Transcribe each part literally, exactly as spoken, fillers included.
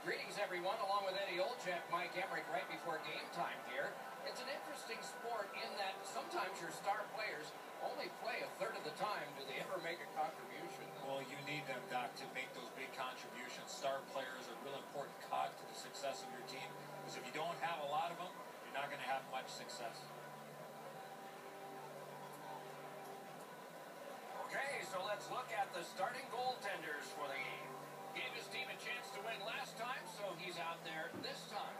Greetings, everyone. Along with Eddie Olczyk, Mike Emmerich, right before game time here. It's an interesting sport in that sometimes your star players only play a third of the time. Do they ever make a contribution? Well, you need them, Doc, to make those big contributions. Star players are a real important cog to the success of your team. Because if you don't have a lot of them, you're not going to have much success. Okay, so let's look at the starting goaltenders for the game. Gave his team a chance to win last time, so he's out there this time.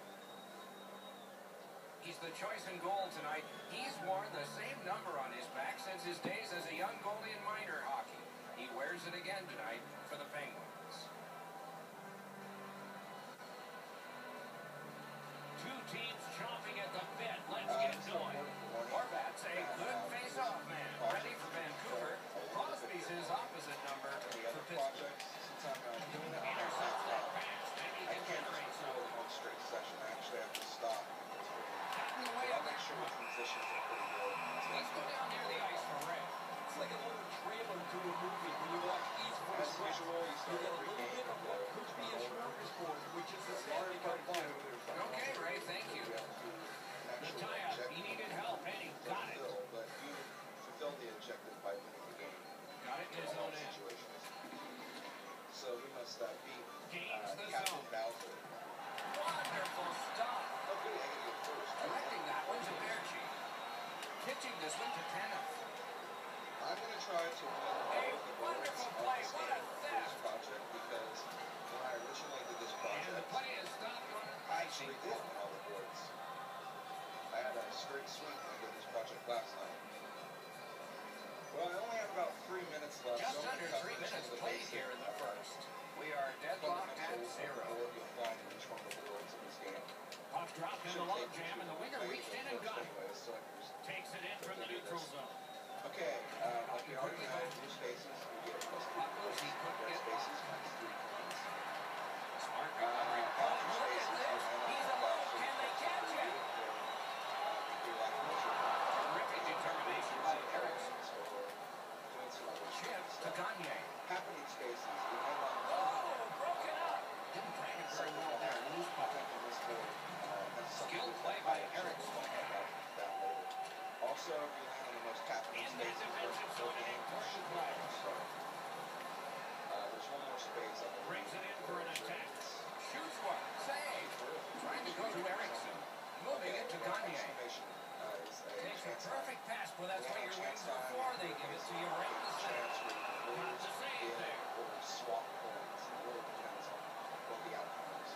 He's the choice in goal tonight. He's worn the same number on his back since his days as a young goalie in minor hockey. He wears it again tonight for the Penguins. Two teams chomping at the bit. Let's get going. Horvat's a good face-off man. Ready for Vancouver. Crosby's his opposite number for Pittsburgh. Intercepts that pass. Maybe he can generate some. One straight session. I actually have to stop. Cutting away on that Sure, transitions are pretty good. Let's go down near the ice for Ray. It's like a little trailer to a movie when you watch each As voice. usual, you You start get a every little game bit of what could be a smorgasbord, which is the Stanley Cup final. Okay, Ray, thank you. The tie-up, he needed help, and he got it. But you fulfilled the objective by winning the game. Got it in his own end. Situations. So he must uh, beat Gains uh, the Captain zone. Bowser. Wonderful stop. Oh, good. I get it first. Directing that one to Berchi. Pitching this one to Canucks. I'm going to try to win A all of the boards wonderful of play. this What game a for theft. this project because when I originally did this And the project, play is stopped on an I icing actually did call. win all the boards. I had a straight swing when I did this project last night. Well, I only have about three minutes left. Just so I'm under gonna three cover minutes some of the played basic, here in the uh, first. We are deadlocked at fundamentals of the zero. board you apply to each one of the boards in this game. Puck dropped in the log jam, and the winger reached in and got it. Anyway, so I can just Takes it in from the neutral zone. Okay, uh, like we already know, new spaces, we get plus three Puck loose, points. he couldn't Red get spaces, by. minus three points. Smart Uh, recovery. Oh, after look at spaces, this. we ran He's out of alone. bounds. Can they catch him? Uh, we lack measure. Terrific determination by Erickson. So we're doing some other Chip to stuff. Gagne. Happening spaces, we land on Oh, broken up. Didn't drag it very well there. Loose puck. this board. Uh, has something Skilled to do play with by that. Erickson. We'll talk about that later. Also, if you land on the most happening In that spaces, defensive we're zone, an looking important at play. So, uh, there's one more space. I believe. Brings it in for an attack. Shoots one. Save. Trying to go to Erickson. Moving it to Gagne. Exclamation, uh, is a Takes a chance perfect pass. Well, that's what your wings are for. They give it to you right in the center. Not the same there. Or swap points. It really depends on what the outcome is.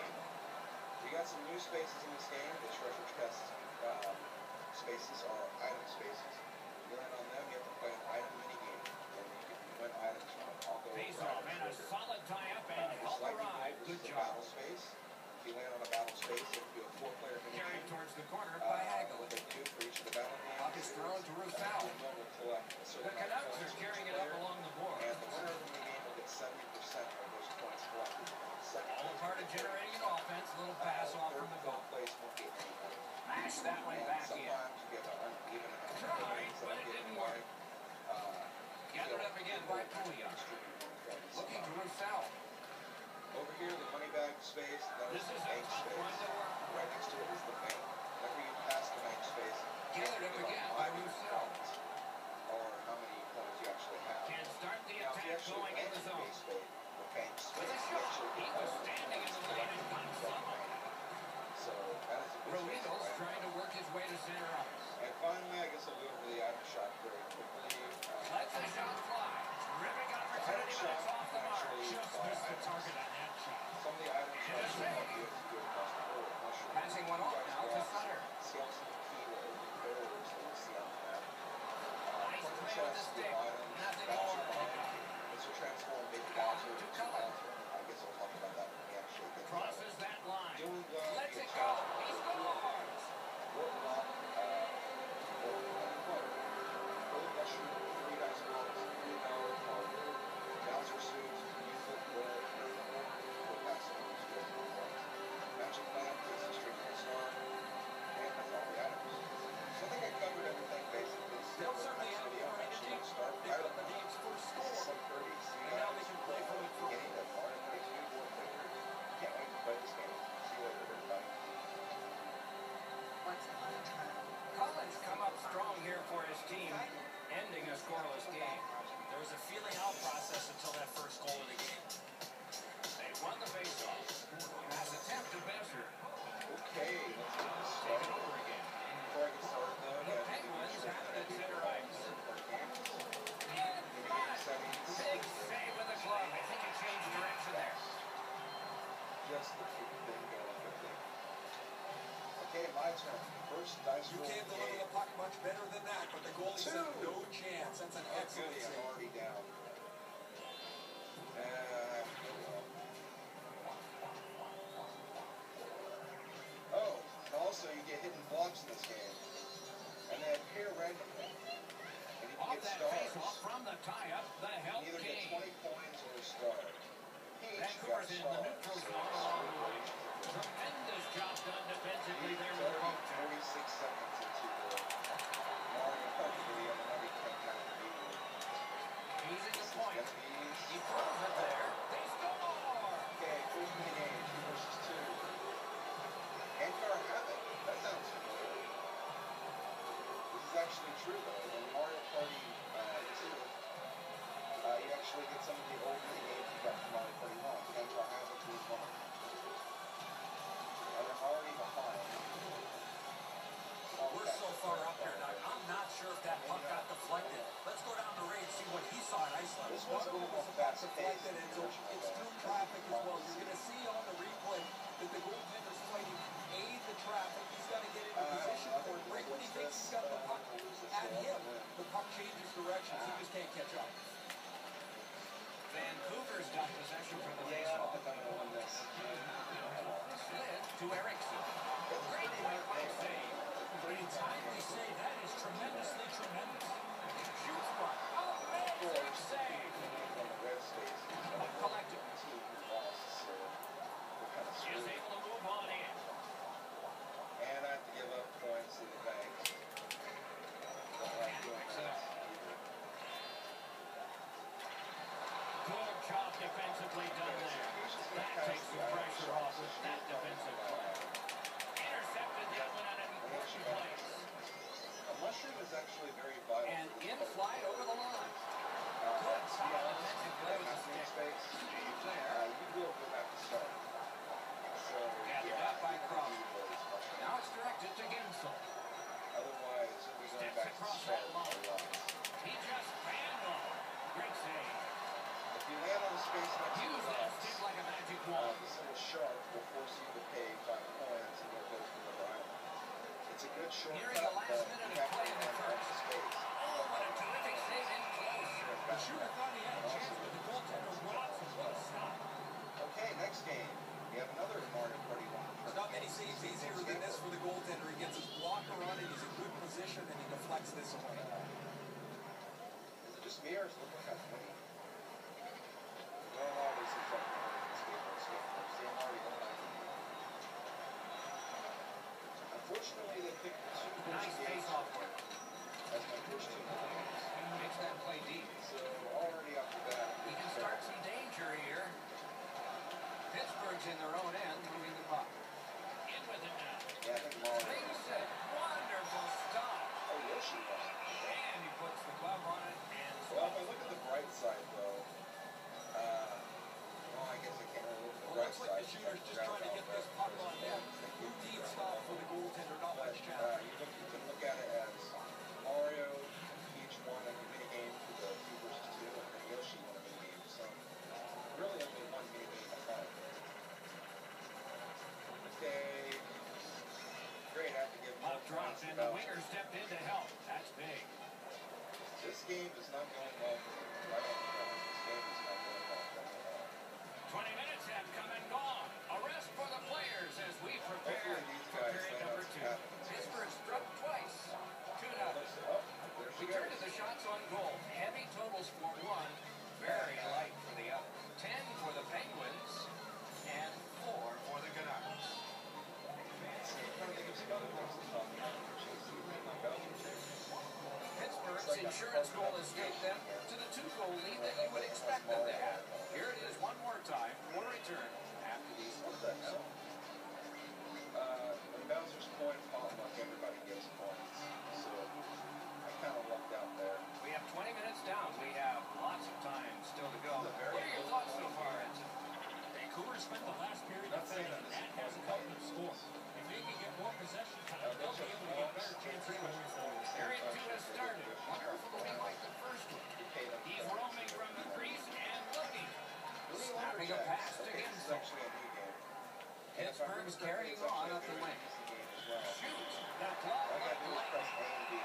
We got some new spaces in this game. The treasure chest um, spaces are item spaces. You land on them, you have to play an item mini game, and you can win items from it. I'll go Face over off items and a later. solid tie-up Uh, and this help lightning arrive. bolt, this Good is a job. battle space. If you land on a battle space, if you do a four-player mini Carried game, towards the corner uh, by Hagel. what they do for each of the battle games, Puck is thrown to Roussel. everyone will collect a The certain amount of Canucks points are for carrying each it up player, along the board. and the winner of the mini game will get seventy percent of those points collected. Second All place part of will get generating an offense. Little uh, pass off third from the and goal. fourth place won't get any points. Smash that one And back in. sometimes you get an uneven amount of Tried, points that but are it given didn't by, work. uh, Gathered up again by Pouliot. Looking to Roussel. Over here, the money bag space, that This is is the a bank tough space. one to work. Right next to it is the bank. Whenever you pass the bank space, Gathered up you know, again how by many Roussel. points or how many points you actually have. Can start the Now, if you attack actually going in land the the zone. base space, the bank space, With a you shot. actually He get was all the standing in points the lane and collected got from some the of bank. it. So that is a good space to Ruido's play. trying to work his way to center ice. And finally, I guess I'll go over the item shot very quickly. Uh, Lets the shot fly. Terrific opportunity, but it's off the mark. Just missed the target on that shot. Some of the items And a actually help save. you as you go across the board. Mushroom. Passing one off now to Sutter. Skeleton key or barriers that you see on the map. scoreless game. There was a feeling out process until that first goal of the game. They won the faceoff. Pass attempt to Besser. Okay, let's get this Take it started. over again. Before I get started, though, The I gotta Penguins make sure have that it at I do center the ice. game. In front. Big save with the glove. I think it changed direction there. Just the keep thing going quickly. Okay, my turn. First dice You roll can't of the deliver game. the puck much better than that, but the goalie said Two. no chance. That's an Oh, excellent goody, I'm save. already down. Uh, oh, and also you get hidden blocks in this game. And they appear randomly. And you can Off get that stars. faceoff from the tie-up, the You help either get came. twenty points or a star. Peach got Vancouver's in the stars. neutral So zone it's along the really way. Tremendous job done defensively there with the thirty, poke check. forty-six seconds into the Mario Kart video, and now we can kind of be He's at the This is point. gonna be He throws it there. They score! okay, first in the game, two versus two. Ankar Havoc. That sounds familiar. This is actually true though. In Mario Party uh, two, uh, you actually get some of the old mini games you got from Mario Party one. Ankar Havoc was one of them. And I'm already behind. We're so far up here now. I'm not sure if that puck got deflected. Let's go down the range and see what he saw at ice level. This one's a little more The puck fast paced deflected, than and the so original. it's through traffic as well. You're going to see on the replay that the goaltender's fighting A, the traffic. He's got to get into Uh, position I for think it. Right when he we'll thinks lose he's got the this, puck uh, we'll lose this at one, him, and then- the puck changes directions. He just can't catch up. Vancouver's got possession for the Yeah, I faceoff. think I'm gonna win this. Slid to Eriksson. Great point save. Pretty timely save. That is tremendously tremendous. Shoots one. Amazing save. On the red space, Puck collected. team lost, so we're kind of Is screwed. able to move on in. And I have to give up points to the bank. Don't like doing that either. Good job defensively done there. That takes the pressure off with that defensive play. Intercepted that one on an important place. A mushroom is actually very vital. And for this in player. flight over the line. Uh, Good to be solid honest, defensive play that with the mushroom stick. space, There. uh, you will go back to start. So, Gathered yeah, up by you Cross. need those mushrooms. Now it's directed to Gensel. Otherwise, you'll be going Steps back to across start that a line. lot. He just ran on. Great save. If you land on the space next to Use the that box, stick like a magic uh, wand. this little shark will force you to pay five points and you'll go to another island. It's a good shortcut, Nearing the last but minute you of have play to in the land on first. the space. Oh, what a terrific save in close. The shooter thought he had a chance, but the goaltender blocks him. What a stop. Okay, next game. We have another Mario Party one. There's not many saves easier than this for the goaltender. He gets his blocker on it, he's in good position, and he deflects this away. Is it just me or is it looking kind of windy? No, no, this is like skateboard, skateboard. See, I'm already behind. Unfortunately, they picked the two Nice first games face-off work. as my first two games. Makes that play deep. So already after that, He can start some danger here. Pittsburgh's in their own end, moving the puck. In with it now. yeah, I think Mario. Big set. Wonderful stop. Oh, Yoshi won. And he puts the glove on it and Well, if I look at the bright side, though, uh, well, I guess I can't really look at the Well, bright looks side. like the shooter's just trying to get this puck on net. Routine stop for the goaltender, not But much uh, challenge. you, look, you can look at it as Mario each won a mini game for the two versus two, and then Yoshi won a mini game. So really only one mini game behind. Okay. Great, I have to give more puck dropped points and to the Bowser. winger stepped in to help. That's big. This game is not going well for me. Right off the bat, this game is not going well for me at all. twenty minutes have come and gone. A rest for the players as we prepare Hopefully these for guys period land number on some two. happenings. Pittsburgh struck twice. Two nothing. Oh, there she We turn to goes. the shots on goal. Heavy totals for one, very light for the other. Ten for the Penguins and four for the Canucks. Pittsburgh's insurance goal escaped them to the two-goal lead that you would expect them to have. Here it is one more time for return after these What the words. hell? Uh, when Bowser's point pop, like everybody gets points. So I kind of lucked out there. We have twenty minutes spent the last period defending, and that hasn't helped them score. If they can get more possession time, they'll be able to get better chances going forward. Area two has started. Wonderful to be like the first one. He's roaming from the crease and looking. Snapping a pass to Gensel. Pittsburgh's carrying on up the wing. Shoots. That glove like lightning.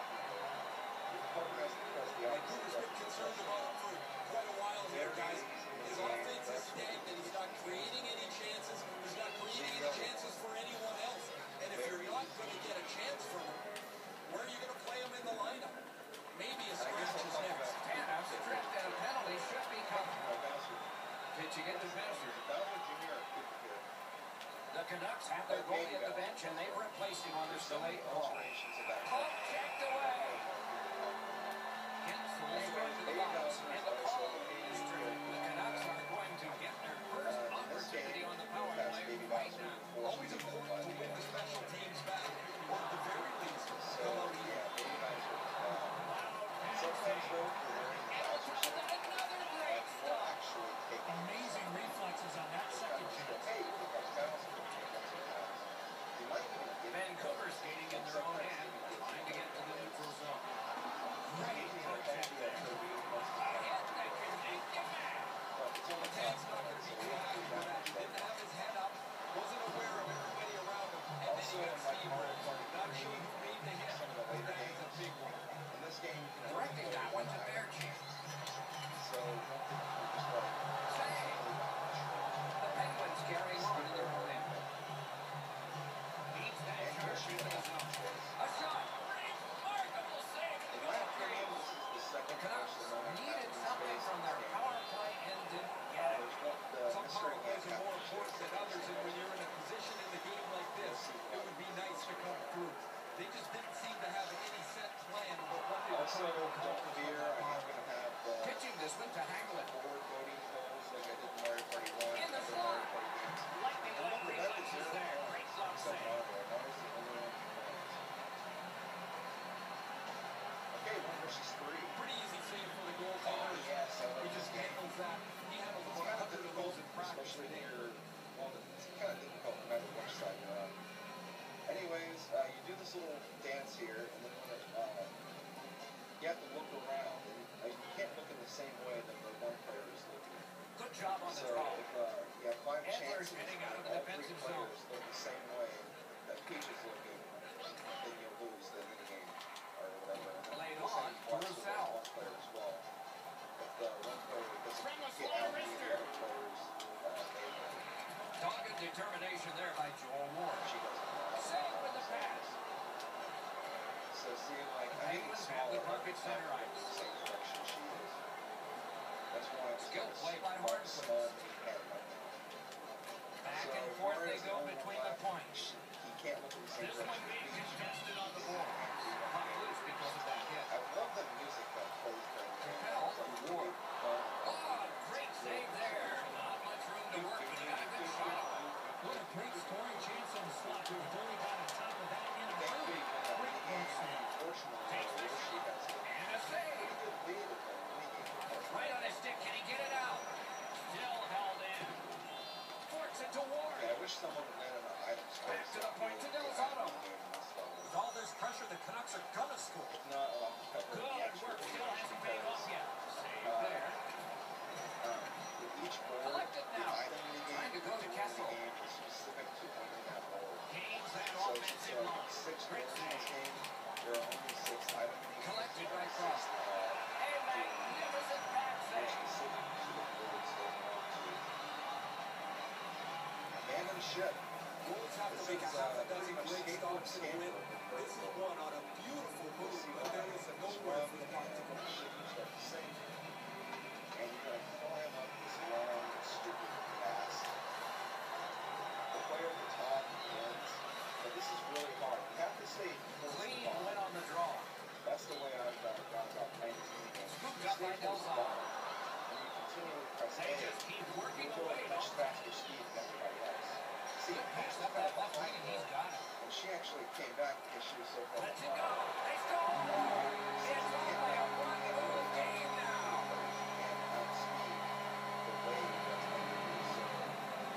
Vancouver's been concerned about him for quite a while here, guys. His offense is stagnant. He's not creating any chances. He's not creating any chances for anyone else. And if you're not going to get a chance from him, where are you going to play him in the lineup? Maybe a scratch is next. Canucks tripped and a penalty should be covered. Pitching it to Besser. The Canucks have their goalie at the bench and they've replaced him on this delayed ball. Puck checked away. Gensel is going to the box and the call is true. The Canucks are going to get their first opportunity on the power play right now. Always important to win the special teams back, or at the very least, come out here. Sometimes though, Another great stop. Amazing reflexes on that second chance. Vancouver skating in their own end, trying to get to the neutral zone. Great protect there. A hit that can make you mad. The Tad's not going to be too happy with that. He didn't have his head up, wasn't aware of everybody around him, and then he got steamrolled. Not sure who made the hit, but that is a big one. in this game, Directing that one to their chance. so Save. The Penguins carrying on in their own end. Beats that sharp shoot in the zone. A shot. Remarkable save. in my opinion, this is the The second Canucks needed something from their power play and didn't get it. Some power plays are more important than others, and when you're in a position in the game like this, it would be nice to come through. They just didn't seem to have any set plan about what they were Also, trying to don't accomplish. fear, I'm not going to have the Pitching this one to Hanglin. forward voting polls like I did in Mario Party one. In the other slot. Mario Party games. Lightning like reflexes there. Great glove Except save. Mario, that was the only one. Okay, one versus three. Pretty easy save for the Oh, goaltender. yes, I love He this just game. handles that. He handles It's about kind a of hundred of difficult, those in practice especially when today. you're, well, it's kind of difficult no matter which side you're on. Anyways, uh, you do this little dance here, and then when it, uh, you have to look around, and uh, you can't look in the same way that the one player is looking. Good job on the So draw. if uh, you have five Edwards chances, hitting out of and the all three defensive players zone. look the same way that Peach is looking, then you'll lose the mini game or whatever. And then Laid the same on, applies to the Roussel. one player as well. If the one player doesn't From the get slow out, the wrister. other players, uh, they win. Dogged determination there by Joel Ward. She doesn't know. Save with the pass. So see, like, The I think Penguins it's have the smaller puck every at time center they go ice. the same direction she is. That's why it's Skill kind of play by small, Hornquist. small mini head right now. Back So and forth they Warriors go only between the five. points. He can't look in the same This one direction. being Peach. contested on the board. Puck loose because of that hit. I love the music that plays during the game. Capel, It's like really Ward. fun. Oh, great save there. Not much room to work, but he got a good shot on it. What a great scoring chance on the slot. The goalie got on top of that in a Thankfully, hurry. when that Great mini glove game, save. unfortunately, Takes the she shot. has a And a save. pretty good lead in the mini game. Right on his stick. Can he get it out? Still held in. Forks it to Ward. Yeah, I wish someone would land on the item space. Back to the point to Del Zotto. With all this pressure, the Canucks are gonna score. If not, I'll cover the Good extra work. Still damage hasn't paid off because, yet. Save uh, there. um, with each board, Collected the now. item mini game, Trying to go to the Kessel. mini game is specific to only that board. Gains that So since offensive there are line. six Great boards in this save. game, there are only six item mini games. Collected and right six, across. uh, A magnificent back more save. specific to the boards that you want to abandon ship. Wolves have to This make a is, half a uh, dozen pretty much great skateboard stops in a win. scamper. This is one on a beautiful move, but there is nowhere for the puck to go. And you're going to climb up this long, stupid pass. The player at the top wins. But this is really hard. You have to stay close to the Clean ball. win on the draw. That's the way I've got it down about nineteen. Scooped You up stay by close to the Del Zotto. ball, and you continually press A. They just keep working You go away, at much don't faster speed than everybody else. See, Good pass Peach up that left wing, and he's got it. and she actually came back because she was so far Let's it behind. go. They score. It's only a one-goal game now. And outspeed the way that's underneath. So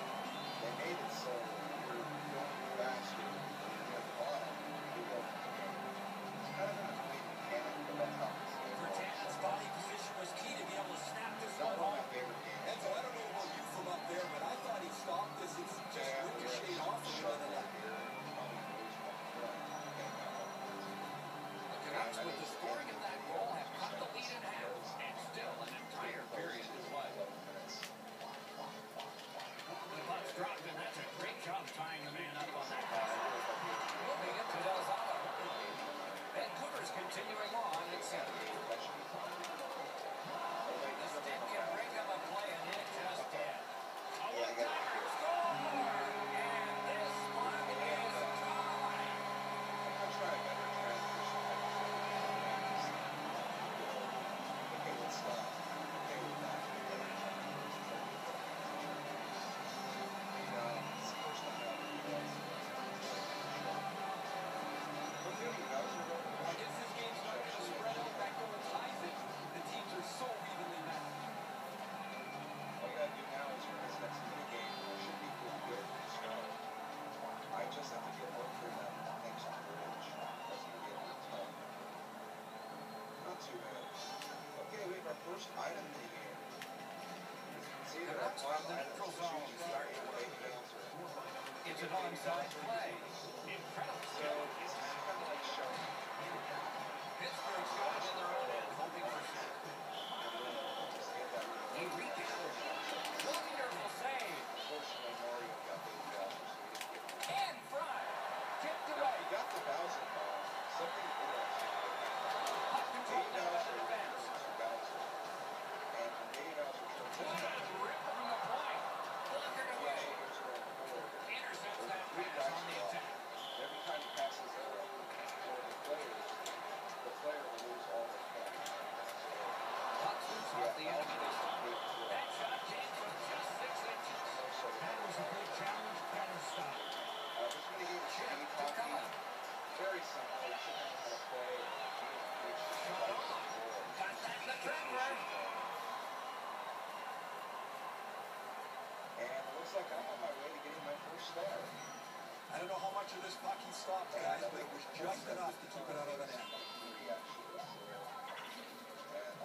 first item in the game. See, there are Canucks five from the items neutral to zone choose from. start to And work. they can answer it. It's an onside play. Incredible. So this is kind of like showing. Pittsburgh's got it in their own end, hoping for center. Just get that. He regathered. Wonderful save. Unfortunately, Mario got the Bowser, so he didn't get it. And Fry. Tipped Now, away. he got the Bowser ball. Something interesting. Puck control Dave down Bowser the defense. to Bowser. And when Dave Bowser turns One it and rip from the point. Blundered he away. actually goes around forward. Intercepts that Three pass guys on the go off. attack. Every time he passes uh, one of the players, the player will lose all their points. Puck swoops off the end of this time. That shot came from just six inches. That was a good challenge, better stop. Uh, this one he gave a Chip speed to hockey. Cullen. Very simple. He should know how to play. He was Shot on. Contact the trapper. And it looks like I'm on my way to getting my first star. I don't know how much of this puck he stopped, guys, but it was just enough to keep it out of the net. Three, actually. And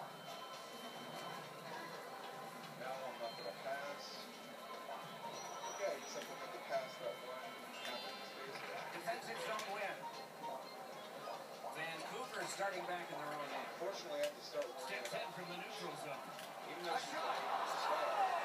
now I'm not going to pass. Okay, just have to make it past that one. Defensive zone win. Vancouver starting back in their own end. Unfortunately, I have to start worrying Steps in about from the neutral zone. even A though she's shot. a star.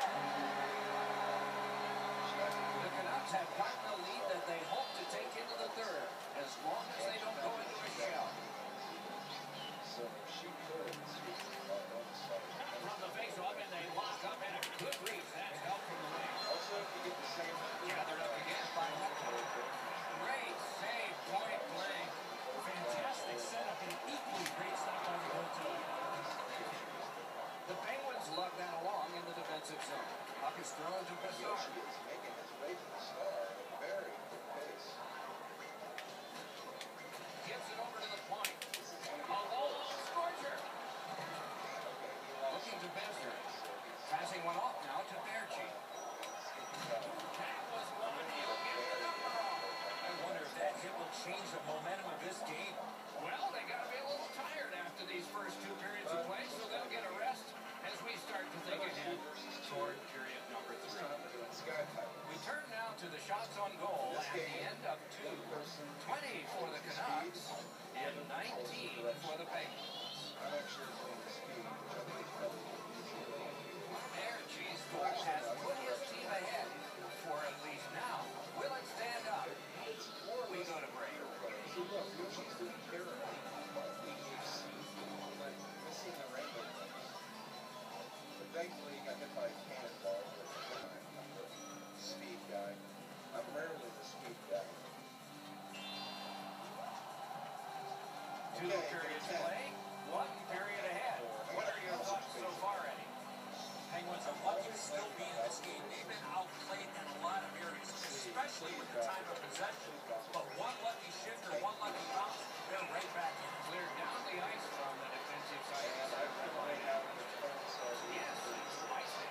She has to The Canucks have gotten a lead that they hope to take into the third, as long as they don't go into a shell. So if she could, she's uh, one star. From the face-off, and they lock up, and a good reach. That's help from the wing. Also, if you get the same Gathered up again by Hutton. Great save, point blank. Fantastic setup and equally great stop by the goaltender. The Penguins lug that along in the defensive zone. Puck is thrown to Bassard. Yoshi is making his way to the star at a very quick pace. Gets it over to the point. This is going to A be long scorcher. okay. He lost Looking to some Besser. points, so he's Passing one off now to Berchi. That was one. He'll get the number off. I wonder if that hit will change the momentum of this game. Well, they got to be a little tired after these first two periods of play, so they'll get a rest as we start to think ahead toward period number this three. time we're doing sky pipe. We turn now to the shots on goal at the end of two. twenty for the Canucks and nineteen for the Penguins. I'm actually doing the speed, which I think is probably easier. Berchi's goal has put his team ahead for at least now. Will it stand up? It's more or We less go to break. See, look, Yoshi's doing terrible. Like, missing the rainbow things. But thankfully, he got hit by a cannonball. But I'm the speed guy. I'm rarely the speed guy. Two periods play, one period ahead. What are your thoughts so far, Eddie? Penguins are lucky to still be in this game. They've been outplayed in a lot of areas, especially with the time of possession. But one lucky shift or one lucky bounce, they're right back in. Cleared down the ice from the defensive side. And I really have the phone, so Yes, I see.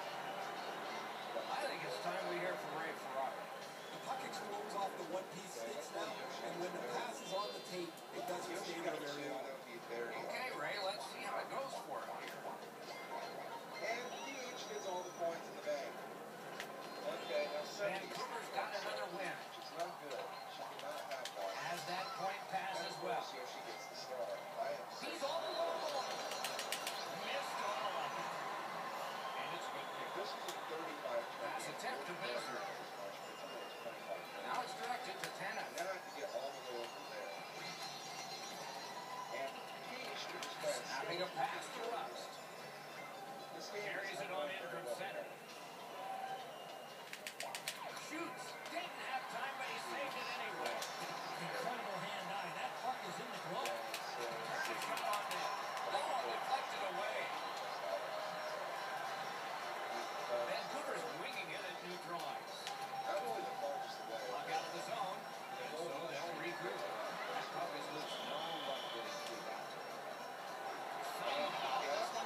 I think it's time we hear from Ray Ferraro. The puck explodes off the one-piece sticks now, and when the pass is on the tape, it doesn't stay there very long. That would be very Okay, Ray, let's see how it goes for him here. And D H gets all the points in the bank. Okay, now seventy. Vancouver's got another win. She's not good. She cannot have one. Has that point pass as well. So she gets the star. I am He's all alone. Missed all of it. And it's a good kick. This was a thirty-five Pass attempt to Besser. Now it's directed to Tanev. Now I have to get all the way over there. And P H was fast. Snapping a pass to Rust. This game Carries it on in from center. Shoots. Didn't have time, but he saved it anyway. Incredible hand-eye. That puck is in the glove. Turns a shot on net. Oh, deflected away. Vancouver's winging it at neutral ice. Not only the ball just away. Puck out of the zone. And so they'll regroup. That puck is loose. No luck getting through that. Somehow, this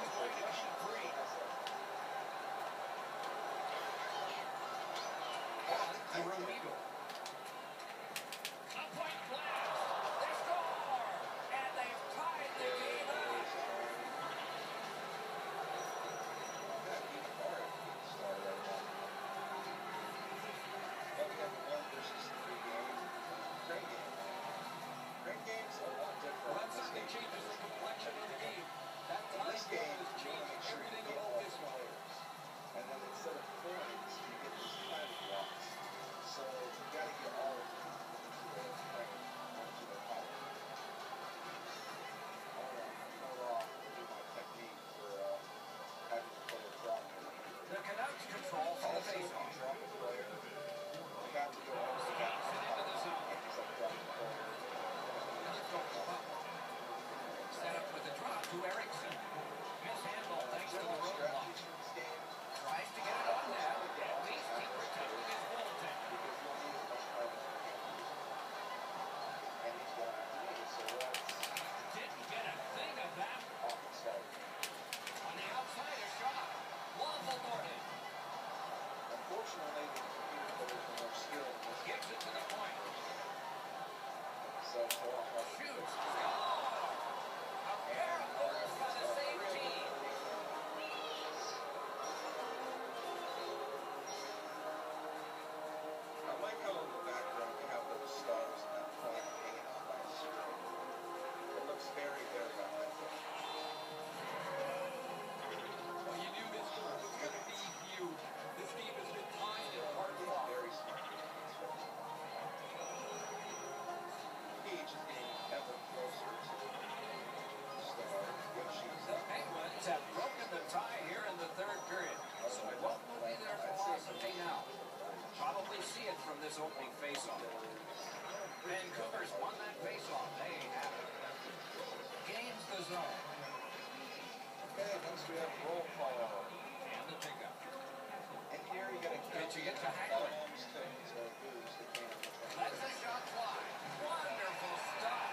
we have roll call. And the pickup. And here you got to count Pitching it to Hagler. bombs, things, or booze that came up with Lets the shot fly. Wonderful stuff.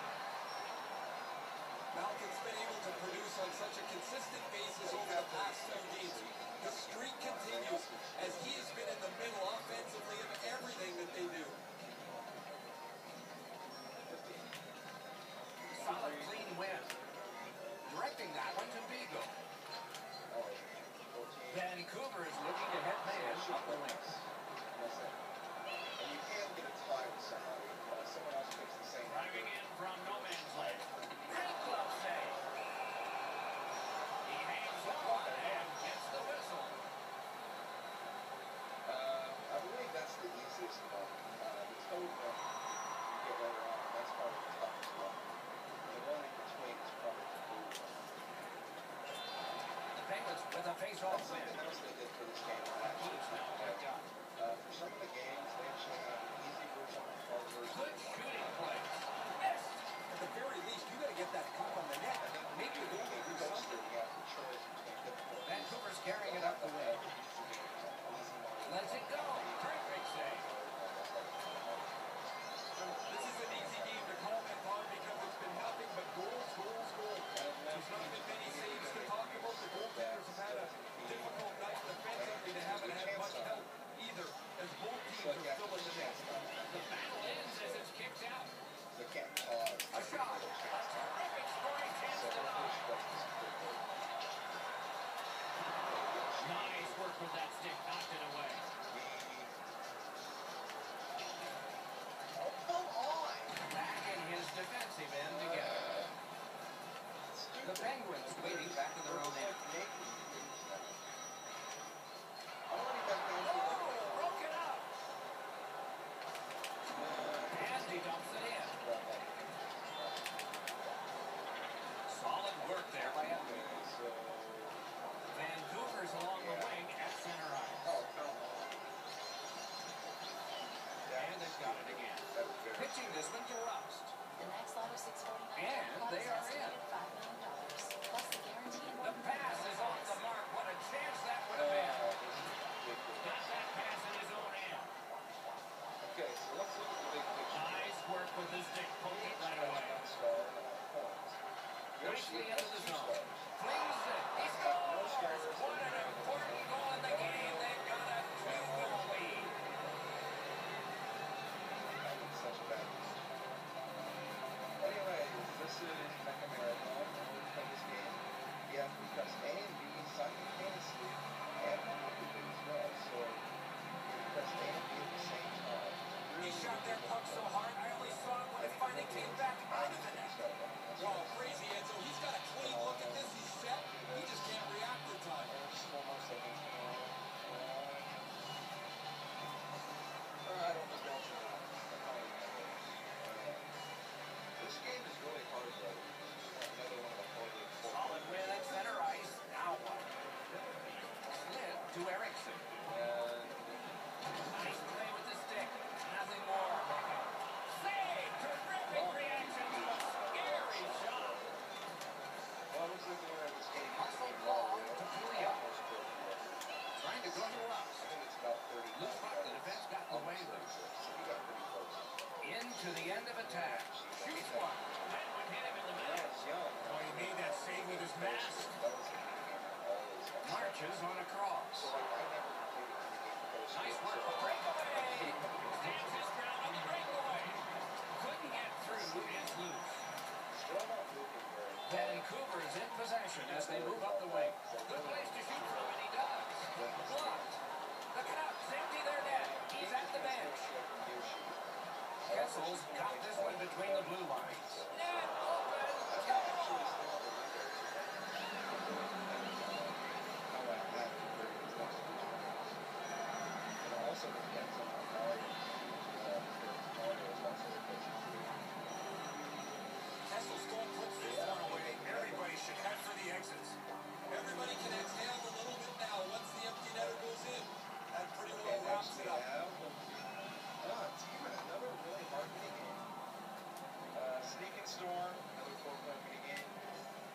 Malkin's been able to produce on such a consistent basis over the past few games. The streak continues as he has been in the middle offensively of everything that they do. Solid, clean win. Directing that one to Vigo. Vancouver is looking to head man up the links. And you can't get a tie with somebody. Uh, someone else makes the same. Driving in from no man's land. Great glove save. He hangs on and gets the whistle. Uh, I believe that's the easiest one. Uh, the toad one you get later on, and that's probably the toughest one. The one in between is probably the blue one. The Penguins with a face-off That's win. something else they did for this game. Boots now picked up. Uh, for some of the games, they actually have an easy version and a hard version. Good shooting play. Missed. At the very least, you got to get that puck on the net. Make the goal You do go something. through, you have the choice between difficult. Vancouver's carrying it up the wing. Lets it go. Terrific save. This is an easy game to comment on because it's been nothing but goals, goals, goals. There's not been many saves to talk about. The goaltenders have had a difficult night defensively. They haven't had much help either, as both teams are still in the net. The battle ends as it's kicked out. They can't pause. A shot. A terrific scoring chance So the tonight. first place is quickly. Nice work with that stick. Knocked it away. Oh, come on! Back in his defensive end together. The Penguins waiting back in their own end. Oh, broke it up. And he dumps it in. Solid work there by Edwin. Vancouver's along the wing at center ice. And they've got it again. Pitching this one to Rust. The next lot of six forty-nine And they are in. five million dollars plus the guarantee and The pass is off the mark. What a chance that would have been. Got that pass in his own end. Okay, so let's look at the big picture. Nice work with the stick. Poke it right away. Nicely into the zone. Flings it. He scores. What an important goal in the game. They've got a two-goal lead. Such a bad Anyway, this is Mecca Marathon. In order to play this game, you have to press A and B simultaneously and rapidly as well. So you press A and B at the same time. He shot their puck so hard, I only saw it when it finally came back out of the net. Wow, crazy, Enzo. He's got a clean look at this. He's set. He just can't react in time. Slow mo seconds. I don't think that's enough. This game is really hard, though. Another one of the harder. Solid win at center ice. Now what? Slid to Erickson. Nice play with the stick. Nothing more. Save! Terrific reaction to a scary shot. Well, I was looking at this game. Hustled long to Puglia. Trying to go to Rust. I think it's about thirty. Loose puck, the defense got in the way of it. So he got pretty close. Into the end of attack. Shoots one. That one hit him in the middle. That's young. Oh, he made that save with his mask. That was the game. Always. Marches on a cross. So like, I never completed any game post. Nice work. Breakaway. Stands his ground on the breakaway. Couldn't get through. It's loose. Still not moving very well. Vancouver is in possession as they move up the wing. Good place to shoot from, and he does. Blocked. The Canucks empty their net. He's at the bench. Kessel's got this one between the blue lines. Net open. Goal! Also depends on how hard uh, Kessel Stone puts this one away. Everybody should head for the exits. Everybody can exhale a little bit now once the empty netter goes in. That pretty well wraps it up. Ah, team in another really hard mini game. Uh, Sneak and Storm, another four-point mini game.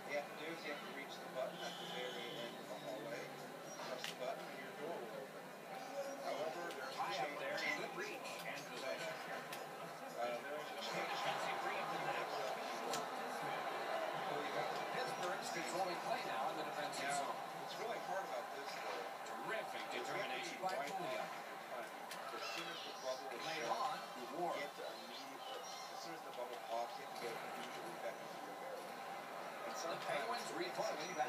twenty twenty.